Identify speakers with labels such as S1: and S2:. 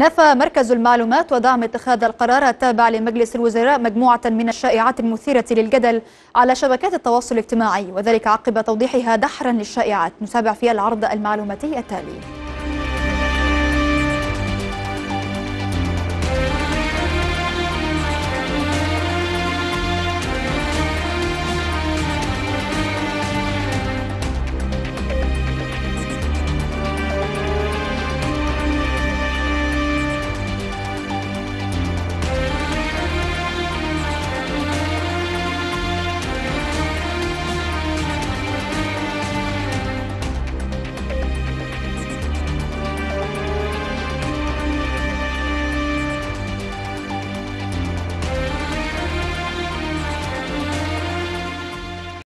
S1: نفى مركز المعلومات ودعم اتخاذ القرار التابع لمجلس الوزراء مجموعة من الشائعات المثيرة للجدل على شبكات التواصل الاجتماعي، وذلك عقب توضيحها دحرا للشائعات. نتابع في العرض المعلوماتي التالي.